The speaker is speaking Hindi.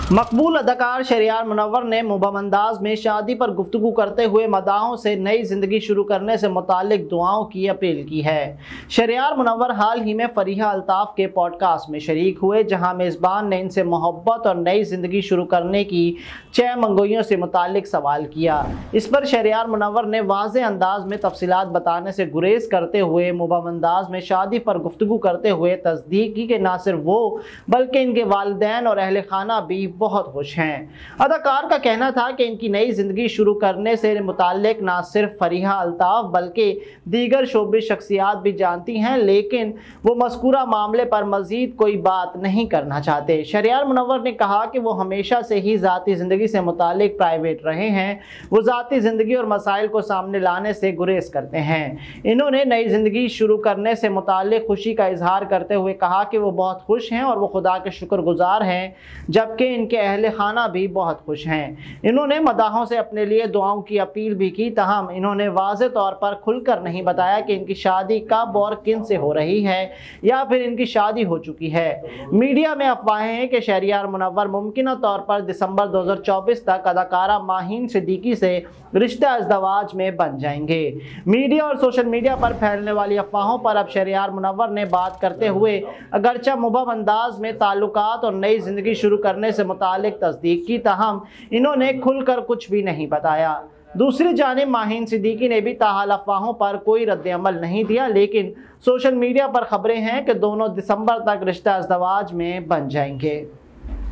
मकबूल अदाकार शहरयार मुनव्वर ने मुबहम अंदाज में शादी पर गुफ्तगू करते हुए मदाहों से नई जिंदगी शुरू करने से मुतालिक दुआओं की अपील की है। शहरयार मुनव्वर हाल ही में फरीहा अल्ताफ के पॉडकास्ट में शरीक हुए, जहां मेज़बान ने इनसे मोहब्बत और नई जिंदगी शुरू करने की 6 मंगोइयों से मुतालिक सवाल किया। इस पर शहरयार मुनव्वर ने वाज़े अंदाज में तफसीलात बताने से गुरेज करते हुए मुबहम अंदाज में शादी पर गुफ्तगू करते हुए तस्दीक की कि ना सिर्फ वो बल्कि इनके वालिदैन और अहले खाना भी बहुत खुश हैं। अदाकार का कहना था कि इनकी नई जिंदगी शुरू करने से मुताल्लिक ना सिर्फ फरीहा अल्ताफ बल्कि दीगर शोबे शख्सियात भी जानती हैं, लेकिन वो मज़कूरा मामले पर मजीद कोई बात नहीं करना चाहते। शहरयार मुनव्वर ने कहा कि वो हमेशा से ही ज़ाती ज़िंदगी से मुताल्लिक प्राइवेट रहे हैं। वो ज़ाती ज़िंदगी और मसाइल को सामने लाने से गुरेज करते हैं। इन्होंने नई जिंदगी शुरू करने से मुताल्लिक खुशी का इजहार करते हुए कहा कि वो बहुत खुश हैं और वो खुदा के शुक्रगुजार हैं, जबकि इनके अहले खाना भी बहुत खुश हैं। इन्होंने मदाहों से अपने लिए दुआओं की अपील भी की, तहम इन्होंने वाज़े तौर पर खुलकर नहीं बताया कि इनकी शादी कब और किन से हो रही है या फिर इनकी शादी हो चुकी है। मीडिया में अफवाहें हैं कि शहरयार मुनव्वर मुमकिन तौर पर दिसंबर 2024 तक अदाकारा माहीन सिद्दीकी से रिश्ता अज़दवाज में बन जाएंगे। मीडिया और सोशल मीडिया पर फैलने वाली अफवाहों पर अब शहरयार मुनव्वर ने बात करते हुए अगरचे मुबहम अंदाज में ताल्लुकात और नई जिंदगी शुरू करने से मुतालिक तस्दीक की, तहम इन्होंने खुलकर कुछ भी नहीं बताया। दूसरी जानिब माहीन सिद्दीकी ने भी ताहाल अफवाहों पर कोई रद्द-ए-अमल नहीं दिया, लेकिन सोशल मीडिया पर खबरें हैं कि दोनों दिसंबर तक रिश्ता अज़दवाज में बन जाएंगे।